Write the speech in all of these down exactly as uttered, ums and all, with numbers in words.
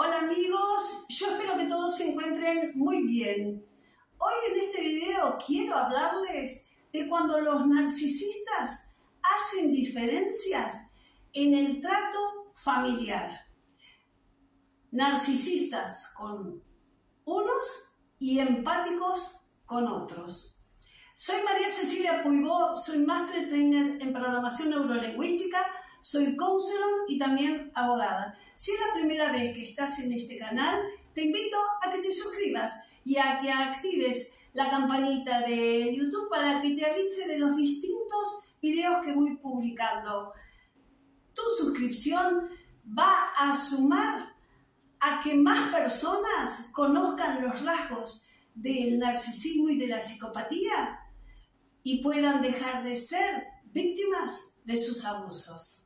Hola amigos, yo espero que todos se encuentren muy bien. Hoy en este video quiero hablarles de cuando los narcisistas hacen diferencias en el trato familiar. Narcisistas con unos y empáticos con otros. Soy María Cecilia Puibó, soy Master Trainer en Programación Neurolingüística, soy counselor y también abogada. Si es la primera vez que estás en este canal, te invito a que te suscribas y a que actives la campanita de YouTube para que te avise de los distintos videos que voy publicando. Tu suscripción va a sumar a que más personas conozcan los rasgos del narcisismo y de la psicopatía y puedan dejar de ser víctimas de sus abusos.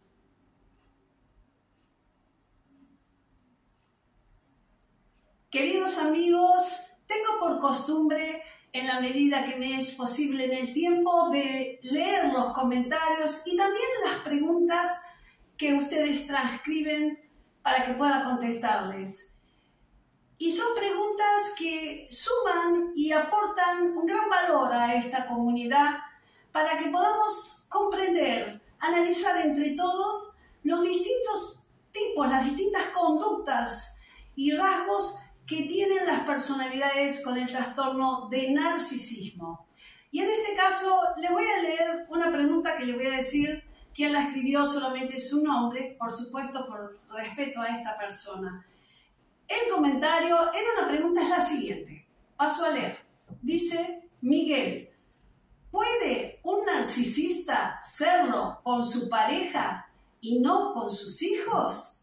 Queridos amigos, tengo por costumbre, en la medida que me es posible en el tiempo, de leer los comentarios y también las preguntas que ustedes transcriben para que pueda contestarles. Y son preguntas que suman y aportan un gran valor a esta comunidad para que podamos comprender, analizar entre todos los distintos tipos, las distintas conductas y rasgos que tienen las personalidades con el trastorno de narcisismo. Y en este caso les voy a leer una pregunta que le voy a decir quién la escribió, solamente su nombre, por supuesto por respeto a esta persona. El comentario en una pregunta es la siguiente, paso a leer. Dice Miguel: ¿puede un narcisista serlo con su pareja y no con sus hijos?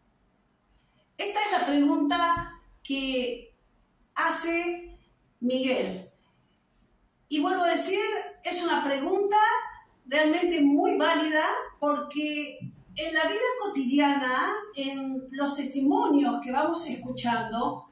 Esta es la pregunta que hace Miguel. Y vuelvo a decir, es una pregunta realmente muy válida porque en la vida cotidiana, en los testimonios que vamos escuchando,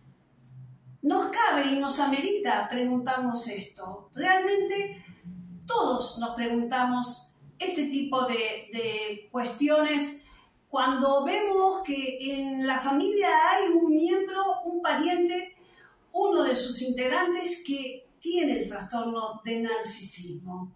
nos cabe y nos amerita preguntarnos esto. Realmente todos nos preguntamos este tipo de, de cuestiones cuando vemos que en la familia hay un miembro, un pariente, uno de sus integrantes que tiene el trastorno de narcisismo.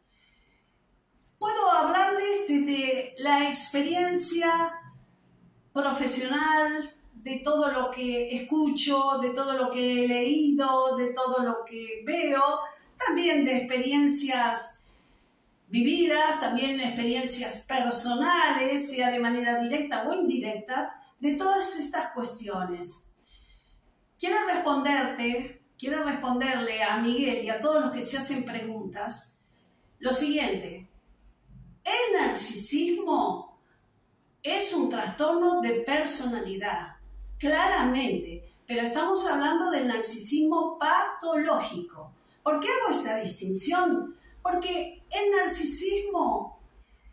Puedo hablarles desde la experiencia profesional, de todo lo que escucho, de todo lo que he leído, de todo lo que veo, también de experiencias vividas, también experiencias personales, sea de manera directa o indirecta, de todas estas cuestiones. Quiero responderte, quiero responderle a Miguel y a todos los que se hacen preguntas lo siguiente: el narcisismo es un trastorno de personalidad, claramente, pero estamos hablando del narcisismo patológico. ¿Por qué hago esta distinción? Porque el narcisismo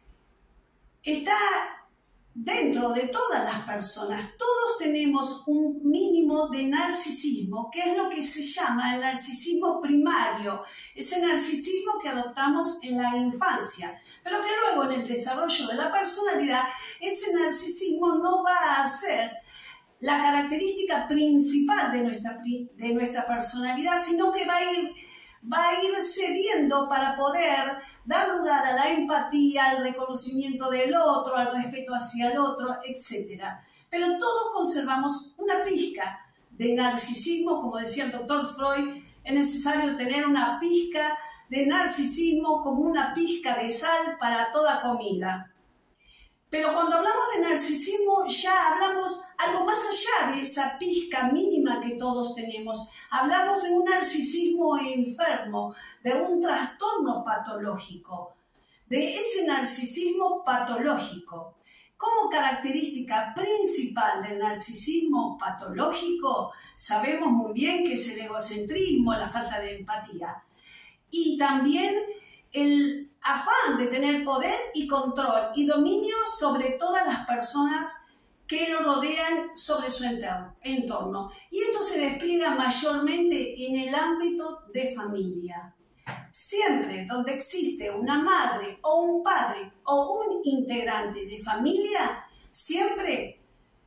está dentro de todas las personas. Todos tenemos un mínimo de narcisismo, que es lo que se llama el narcisismo primario, ese narcisismo que adoptamos en la infancia, pero que luego en el desarrollo de la personalidad, ese narcisismo no va a ser la característica principal de nuestra, de nuestra personalidad, sino que va a ir va a ir cediendo para poder dar lugar a la empatía, al reconocimiento del otro, al respeto hacia el otro, etcétera. Pero todos conservamos una pizca de narcisismo, como decía el doctor Freud, es necesario tener una pizca de narcisismo como una pizca de sal para toda comida. Pero cuando hablamos de narcisismo ya hablamos algo más allá de esa pizca mínima que todos tenemos. Hablamos de un narcisismo enfermo, de un trastorno patológico, de ese narcisismo patológico. Como característica principal del narcisismo patológico, sabemos muy bien que es el egocentrismo, la falta de empatía. Y también el afán de tener poder y control y dominio sobre todas las personas que lo rodean, sobre su entorno. Y esto se despliega mayormente en el ámbito de familia. Siempre donde existe una madre o un padre o un integrante de familia, siempre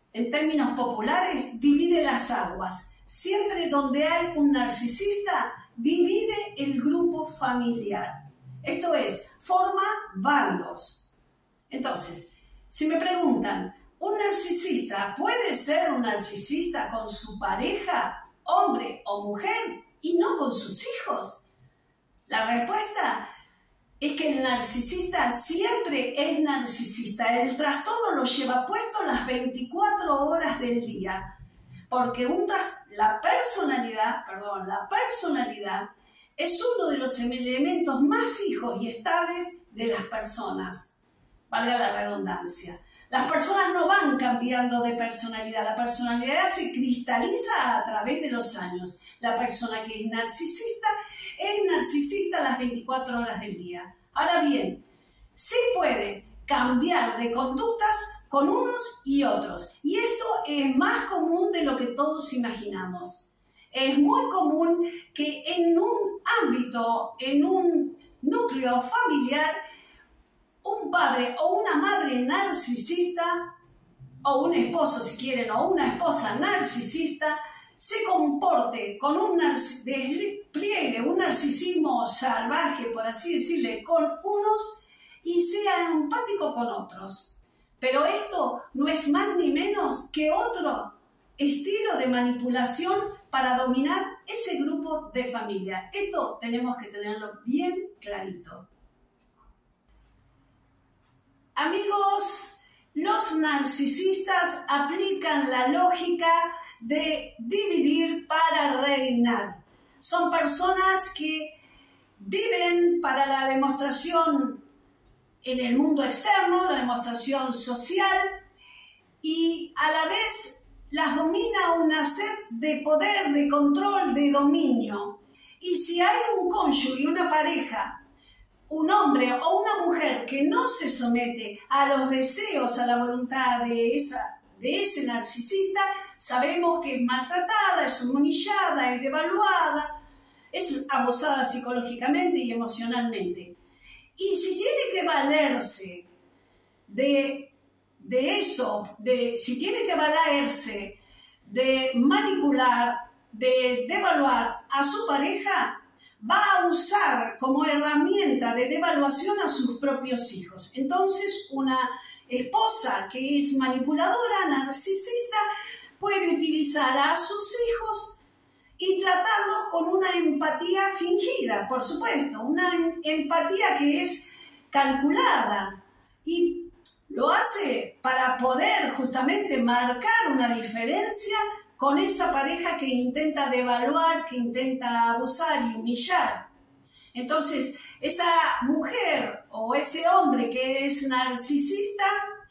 en términos populares, divide las aguas. Siempre donde hay un narcisista, divide el grupo familiar. Esto es, forma bandos. Entonces, si me preguntan, ¿un narcisista puede ser un narcisista con su pareja, hombre o mujer, y no con sus hijos? La respuesta es que el narcisista siempre es narcisista. El trastorno lo lleva puesto las veinticuatro horas del día. Porque un la personalidad, perdón, la personalidad es uno de los elementos más fijos y estables de las personas. Valga la redundancia. Las personas no van cambiando de personalidad. La personalidad se cristaliza a través de los años. La persona que es narcisista es narcisista las veinticuatro horas del día. Ahora bien, sí puede cambiar de conductas con unos y otros. Y esto es más común de lo que todos imaginamos. Es muy común que en un ámbito, en un núcleo familiar, un padre o una madre narcisista, o un esposo si quieren, o una esposa narcisista, se comporte con un despliegue, un narcisismo salvaje, por así decirle, con unos y sea empático con otros. Pero esto no es más ni menos que otro estilo de manipulación para dominar ese grupo de familia. Esto tenemos que tenerlo bien clarito. Amigos, los narcisistas aplican la lógica de dividir para reinar. Son personas que viven para la demostración en el mundo externo, la demostración social, y a la vez las domina una sed de poder, de control, de dominio. Y si hay un cónyuge, una pareja, un hombre o una mujer que no se somete a los deseos, a la voluntad de, esa, de ese narcisista, sabemos que es maltratada, es humillada, es devaluada, es abusada psicológicamente y emocionalmente. Y si tiene que valerse de, de eso, de, si tiene que valerse de manipular, de devaluar a su pareja, va a usar como herramienta de devaluación a sus propios hijos. Entonces, una esposa que es manipuladora, narcisista, puede utilizar a sus hijos y tratarlos con una empatía fingida, por supuesto, una empatía que es calculada, y lo hace para poder justamente marcar una diferencia con esa pareja que intenta devaluar, que intenta abusar y humillar. Entonces, esa mujer o ese hombre que es narcisista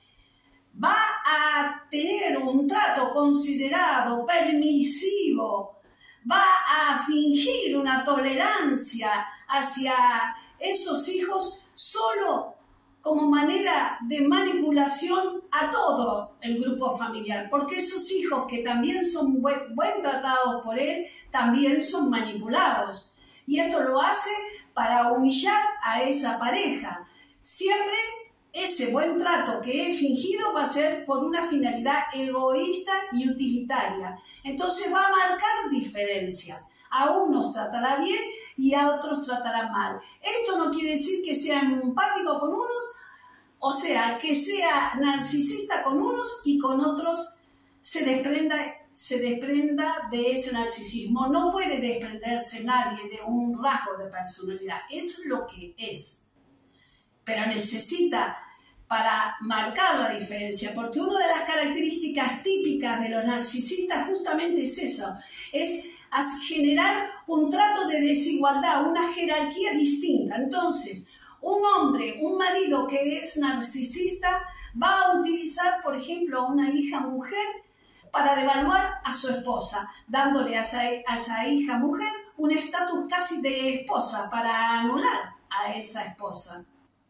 va a tener un trato considerado, permisivo, va a fingir una tolerancia hacia esos hijos solo como manera de manipulación a todo el grupo familiar, porque esos hijos que también son buen, buen tratados por él, también son manipulados. Y esto lo hace para humillar a esa pareja. Siempre ese buen trato que es fingido va a ser por una finalidad egoísta y utilitaria. Entonces va a marcar diferencias. A unos tratará bien y a otros tratará mal. Esto no quiere decir que sea empático con unos, o sea, que sea narcisista con unos y con otros se desprenda, se desprenda de ese narcisismo. No puede desprenderse nadie de un rasgo de personalidad. Es lo que es. Pero necesita para marcar la diferencia, porque una de las características típicas de los narcisistas justamente es eso, es generar un trato de desigualdad, una jerarquía distinta. Entonces, un hombre, un marido que es narcisista va a utilizar, por ejemplo, a una hija mujer para devaluar a su esposa, dándole a esa, a esa hija mujer un estatus casi de esposa para anular a esa esposa.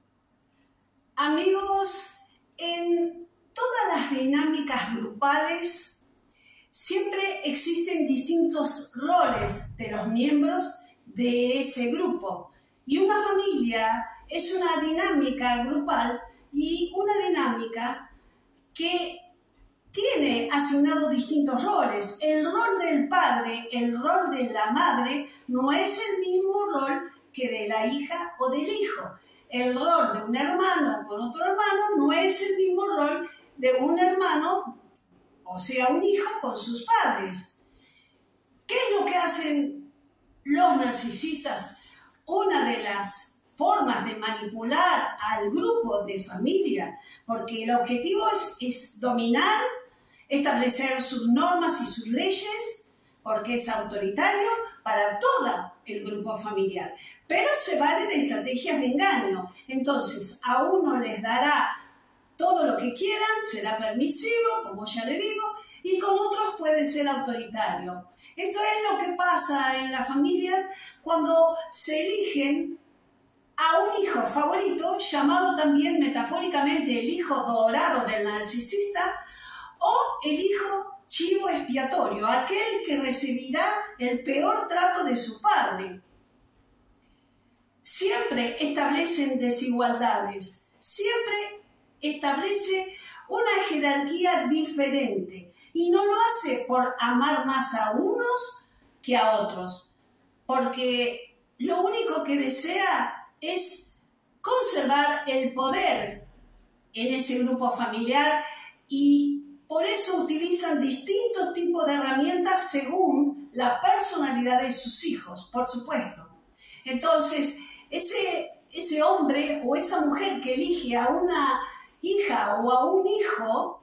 Amigos, en todas las dinámicas grupales siempre existen distintos roles de los miembros de ese grupo. Y una familia es una dinámica grupal y una dinámica que tiene asignado distintos roles. El rol del padre, el rol de la madre, no es el mismo rol que de la hija o del hijo. El rol de un hermano con otro hermano no es el mismo rol de un hermano, o sea, un hijo con sus padres. ¿Qué es lo que hacen los narcisistas? Una de las formas de manipular al grupo de familia, porque el objetivo es, es dominar, establecer sus normas y sus leyes, porque es autoritario para todo el grupo familiar. Pero se vale de estrategias de engaño. Entonces, a uno les dará todo lo que quieran, será permisivo, como ya le digo, y con otros puede ser autoritario. Esto es lo que pasa en las familias cuando se eligen a un hijo favorito, llamado también metafóricamente el hijo dorado del narcisista, o el hijo chivo expiatorio, aquel que recibirá el peor trato de su padre. Siempre establecen desigualdades, siempre establece una jerarquía diferente y no lo hace por amar más a unos que a otros, porque lo único que desea es conservar el poder en ese grupo familiar y por eso utilizan distintos tipos de herramientas según la personalidad de sus hijos, por supuesto. Entonces, ese, ese hombre o esa mujer que elige a una hija o a un hijo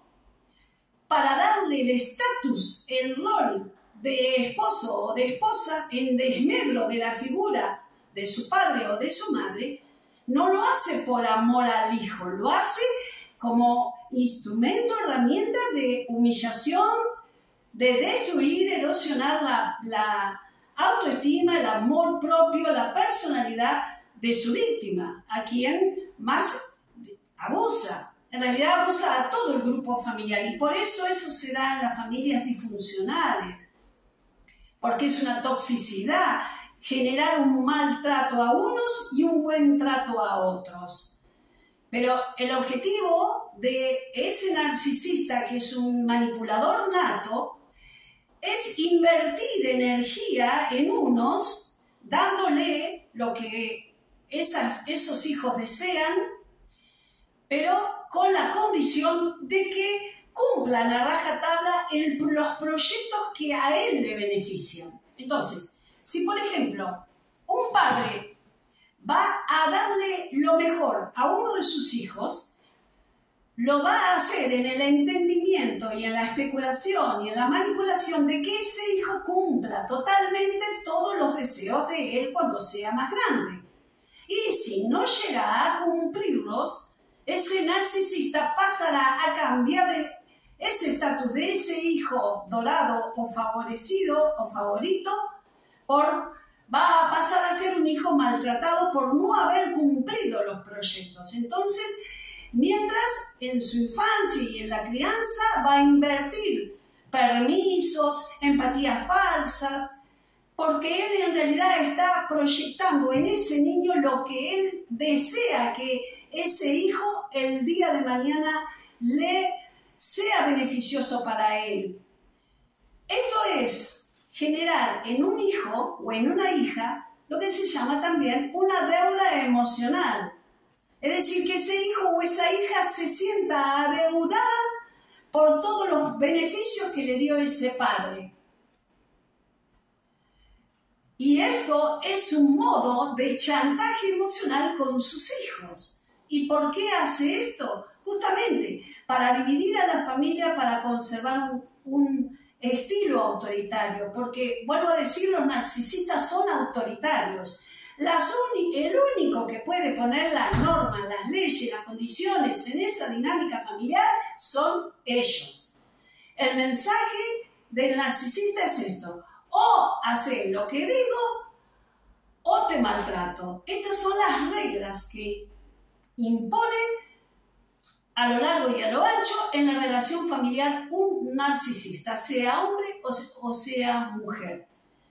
para darle el estatus, el rol de esposo o de esposa en desmedro de la figura de su padre o de su madre, no lo hace por amor al hijo, lo hace como instrumento, herramienta de humillación, de destruir, erosionar la, la autoestima, el amor propio, la personalidad de su víctima, a quien más abusa. En realidad abusa a todo el grupo familiar y por eso eso se da en las familias disfuncionales, porque es una toxicidad generar un maltrato a unos y un buen trato a otros. Pero el objetivo de ese narcisista, que es un manipulador nato, es invertir energía en unos, dándole lo que esas, esos hijos desean, pero con la condición de que cumplan a rajatabla el, los proyectos que a él le benefician. Entonces, si por ejemplo un padre va a darle lo mejor a uno de sus hijos, lo va a hacer en el entendimiento y en la especulación y en la manipulación de que ese hijo cumpla totalmente todos los deseos de él cuando sea más grande. Y si no llega a cumplirlos, ese narcisista pasará a cambiar de ese estatus de ese hijo dorado o favorecido o favorito, por, va a pasar a ser un hijo maltratado por no haber cumplido los proyectos. Entonces, mientras en su infancia y en la crianza va a invertir permisos, empatías falsas, porque él en realidad está proyectando en ese niño lo que él desea que ese hijo el día de mañana le sea beneficioso para él. Esto es generar en un hijo o en una hija lo que se llama también una deuda emocional. Es decir, que ese hijo o esa hija se sienta adeudada por todos los beneficios que le dio ese padre. Y esto es un modo de chantaje emocional con sus hijos. ¿Y por qué hace esto? Justamente para dividir a la familia, para conservar un, un estilo autoritario. Porque, vuelvo a decir, los narcisistas son autoritarios. Las el único que puede poner las normas, las leyes, las condiciones en esa dinámica familiar son ellos. El mensaje del narcisista es esto: o haces lo que digo o te maltrato. Estas son las reglas que impone a lo largo y a lo ancho en la relación familiar un narcisista, sea hombre o sea mujer.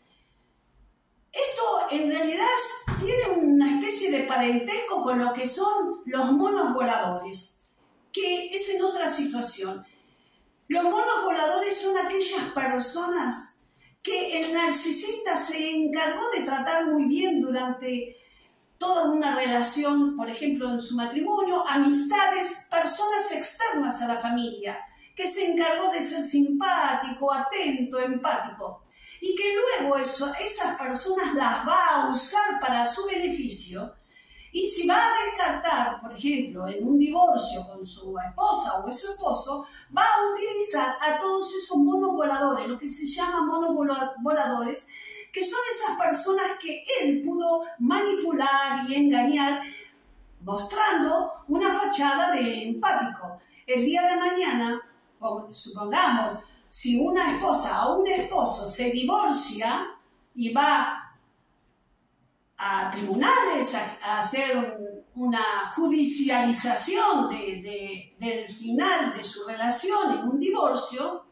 Esto en realidad tiene una especie de parentesco con lo que son los monos voladores, que es en otra situación. Los monos voladores son aquellas personas que el narcisista se encargó de tratar muy bien durante toda una relación, por ejemplo, en su matrimonio, amistades, personas externas a la familia, que se encargó de ser simpático, atento, empático, y que luego eso, esas personas las va a usar para su beneficio. Y si va a descartar, por ejemplo, en un divorcio con su esposa o su esposo, va a utilizar a todos esos monos voladores, lo que se llama monos voladores, que son esas personas que él pudo manipular y engañar, mostrando una fachada de empático. El día de mañana, supongamos, si una esposa o un esposo se divorcia y va a tribunales a, a hacer un, una judicialización de, de, del final de su relación en un divorcio,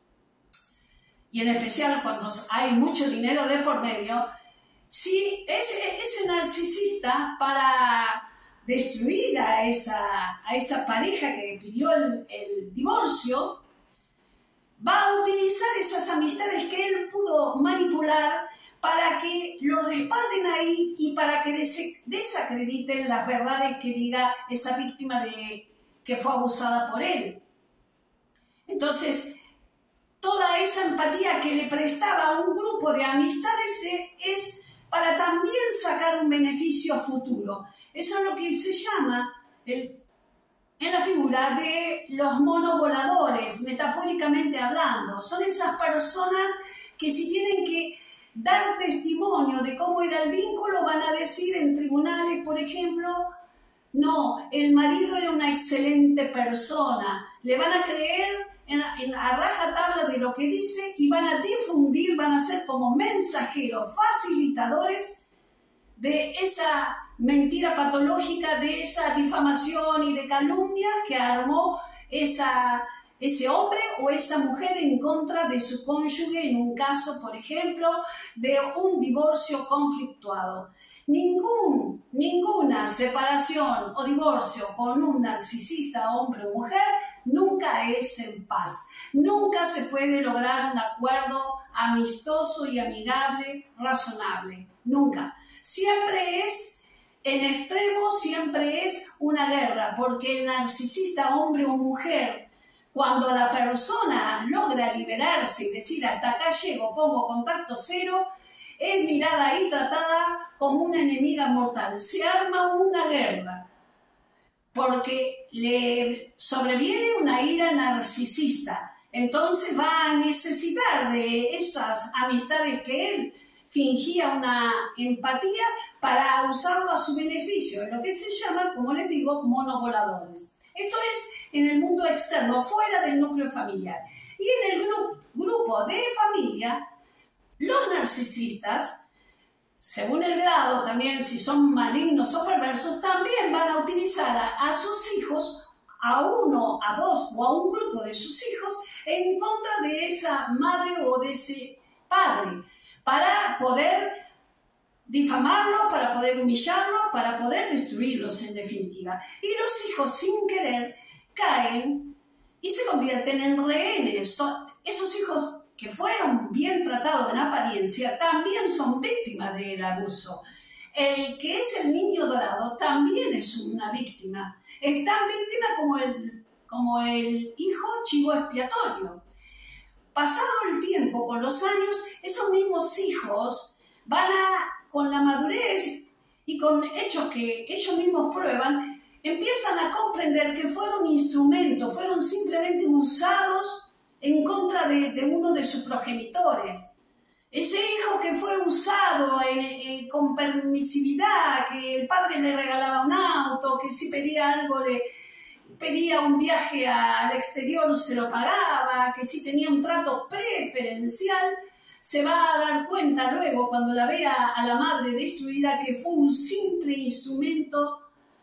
y en especial cuando hay mucho dinero de por medio, si ese, ese narcisista, para destruir a esa, a esa pareja que pidió el, el divorcio, va a utilizar esas amistades que él pudo manipular para que lo respalden ahí y para que des desacrediten las verdades que diga esa víctima de que fue abusada por él. Entonces, toda esa empatía que le prestaba a un grupo de amistades es para también sacar un beneficio futuro. Eso es lo que se llama el, en la figura de los monos voladores, metafóricamente hablando. Son esas personas que si tienen que dar testimonio de cómo era el vínculo, van a decir en tribunales, por ejemplo, no, el marido era una excelente persona. Le van a creer en, en, a rajatabla de lo que dice y van a difundir, van a ser como mensajeros, facilitadores de esa mentira patológica, de esa difamación y de calumnia que armó esa, ese hombre o esa mujer en contra de su cónyuge en un caso, por ejemplo, de un divorcio conflictuado. Ningún, ninguna separación o divorcio con un narcisista, hombre o mujer, nunca es en paz. Nunca se puede lograr un acuerdo amistoso y amigable, razonable. Nunca. Siempre es en extremo, siempre es una guerra, porque el narcisista, hombre o mujer, cuando la persona logra liberarse y decir hasta acá llego, pongo contacto cero, es mirada y tratada como una enemiga mortal. Se arma una guerra, porque le sobreviene una ira narcisista. Entonces va a necesitar de esas amistades que él fingía una empatía para usarlo a su beneficio, en lo que se llama, como les digo, monovoladores. Esto es en el mundo externo, fuera del núcleo familiar. Y en el gru grupo de familia, los narcisistas, según el grado también, si son malignos o perversos, también van a utilizar a, a sus hijos, a uno, a dos o a un grupo de sus hijos, en contra de esa madre o de ese padre, para poder difamarlo, para poder humillarlo, para poder destruirlos en definitiva. Y los hijos sin querer caen y se convierten en rehenes. Son, esos hijos que fueron bien tratados en apariencia también son víctimas del abuso. El que es el niño dorado también es una víctima. Es tan víctima como el, como el hijo chivo expiatorio. Pasado el tiempo, con los años, esos mismos hijos van a, con la madurez y con hechos que ellos mismos prueban, empiezan a comprender que fueron instrumentos, fueron simplemente usados en contra de, de uno de sus progenitores. Ese hijo que fue usado en, en, con permisividad, que el padre le regalaba un auto, que si pedía algo le pedía un viaje al exterior se lo pagaba, que si tenía un trato preferencial, se va a dar cuenta luego cuando la vea a la madre destruida que fue un simple instrumento,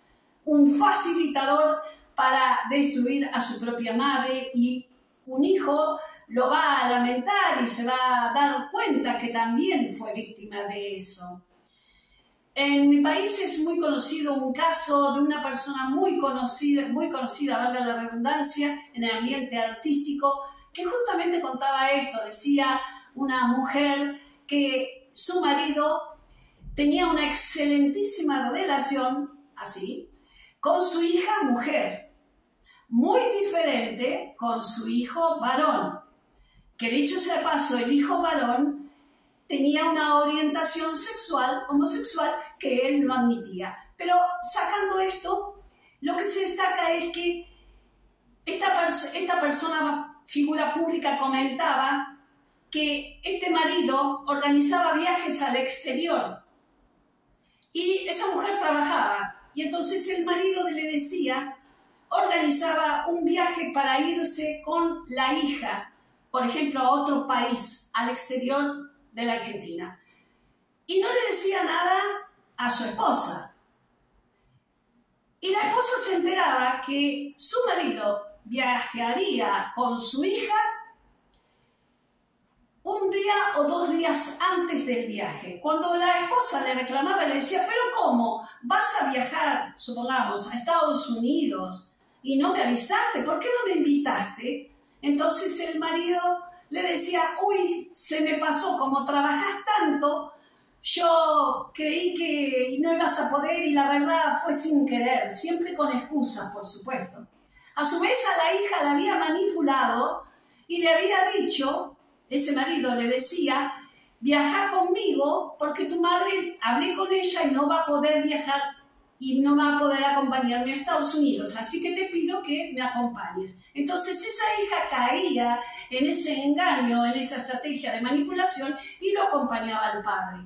un facilitador para destruir a su propia madre, y un hijo lo va a lamentar y se va a dar cuenta que también fue víctima de eso. En mi país es muy conocido un caso de una persona muy conocida, muy conocida, valga la redundancia, en el ambiente artístico, que justamente contaba esto. Decía una mujer que su marido tenía una excelentísima relación, así, con su hija mujer, muy diferente con su hijo varón, que dicho sea de paso, el hijo varón tenía una orientación sexual, homosexual, que él no admitía. Pero sacando esto, lo que se destaca es que esta, pers esta persona, figura pública, comentaba que este marido organizaba viajes al exterior y esa mujer trabajaba. Y entonces el marido le decía, organizaba un viaje para irse con la hija, por ejemplo, a otro país, al exterior de la Argentina. Y no le decía nada a su esposa. Y la esposa se enteraba que su marido viajaría con su hija un día o dos días antes del viaje. Cuando la esposa le reclamaba, le decía, ¿pero cómo? ¿Vas a viajar, supongamos, a Estados Unidos y no me avisaste? ¿Por qué no me invitaste? Entonces el marido le decía, uy, se me pasó, como trabajas tanto, yo creí que no ibas a poder y la verdad fue sin querer, siempre con excusas, por supuesto. A su vez a la hija la había manipulado y le había dicho, ese marido le decía, viaja conmigo porque tu madre, hablé con ella y no va a poder viajar y no va a poder acompañarme a Estados Unidos, así que te pido que me acompañes. Entonces esa hija caía en ese engaño, en esa estrategia de manipulación y lo acompañaba al padre.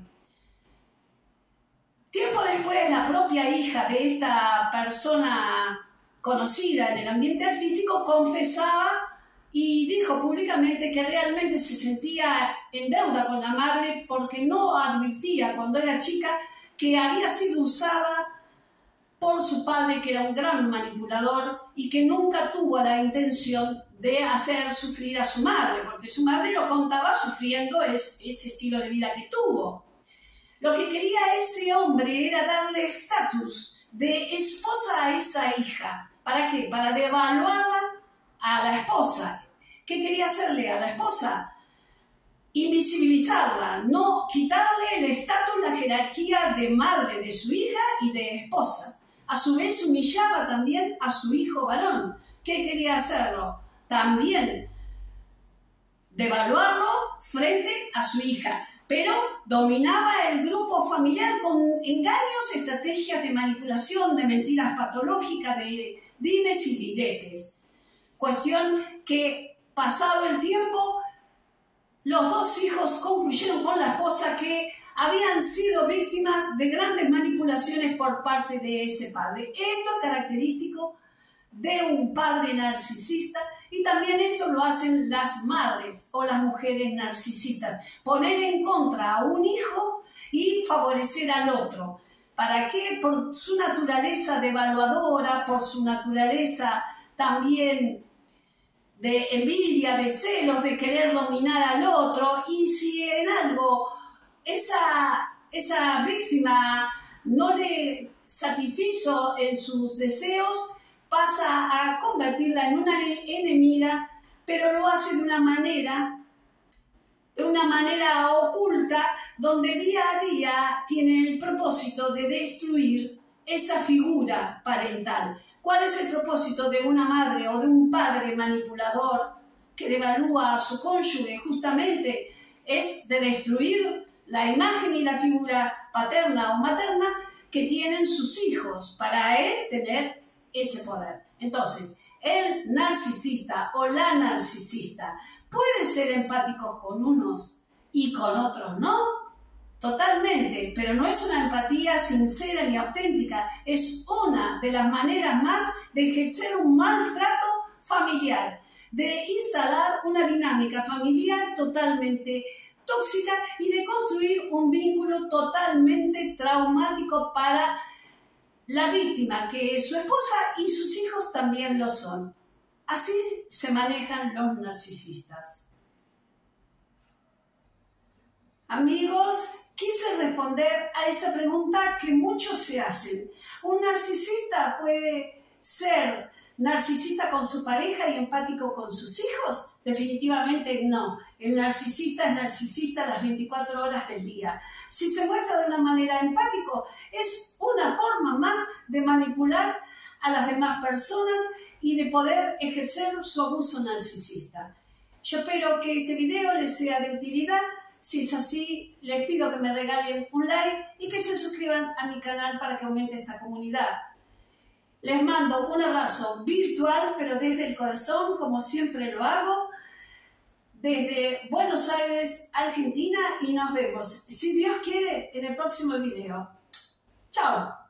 Tiempo después, la propia hija de esta persona conocida en el ambiente artístico confesaba y dijo públicamente que realmente se sentía en deuda con la madre porque no advirtía cuando era chica que había sido usada por su padre, que era un gran manipulador y que nunca tuvo la intención de hacer sufrir a su madre, porque su madre lo contaba sufriendo es, ese estilo de vida que tuvo. Lo que quería ese hombre era darle estatus de esposa a esa hija. ¿Para qué? Para devaluarla a la esposa. ¿Qué quería hacerle a la esposa? Invisibilizarla, no quitarle el estatus, la jerarquía de madre de su hija y de esposa. A su vez humillaba también a su hijo varón. ¿Qué quería hacerlo? También devaluarlo frente a su hija, pero dominaba el grupo familiar con engaños, estrategias de manipulación, de mentiras patológicas, de dimes y diretes. Cuestión que, pasado el tiempo, los dos hijos concluyeron con la esposa que habían sido víctimas de grandes manipulaciones por parte de ese padre. Esto es característico de un padre narcisista y también esto lo hacen las madres o las mujeres narcisistas. Poner en contra a un hijo y favorecer al otro. ¿Para qué? Por su naturaleza devaluadora, por su naturaleza también de envidia, de celos, de querer dominar al otro. Y si en algo esa, esa víctima no le satisfizo en sus deseos, pasa a convertirla en una enemiga, pero lo hace de una manera, de una manera oculta, donde día a día tiene el propósito de destruir esa figura parental. ¿Cuál es el propósito de una madre o de un padre manipulador que devalúa a su cónyuge? Justamente es de destruir la imagen y la figura paterna o materna que tienen sus hijos, para él tener ese poder. Entonces, el narcisista o la narcisista puede ser empáticos con unos y con otros no, totalmente, pero no es una empatía sincera ni auténtica, es una de las maneras más de ejercer un maltrato familiar, de instalar una dinámica familiar totalmente tóxica y de construir un vínculo totalmente traumático para la víctima, que su esposa y sus hijos también lo son. Así se manejan los narcisistas. Amigos, quise responder a esa pregunta que muchos se hacen. ¿Un narcisista puede ser narcisista con su pareja y empático con sus hijos? Definitivamente no. El narcisista es narcisista las veinticuatro horas del día. Si se muestra de una manera empático, es una forma más de manipular a las demás personas y de poder ejercer su abuso narcisista. Yo espero que este video les sea de utilidad. Si es así, les pido que me regalen un like y que se suscriban a mi canal para que aumente esta comunidad. Les mando un abrazo virtual, pero desde el corazón, como siempre lo hago, desde Buenos Aires, Argentina, y nos vemos, si Dios quiere, en el próximo video. ¡Chao!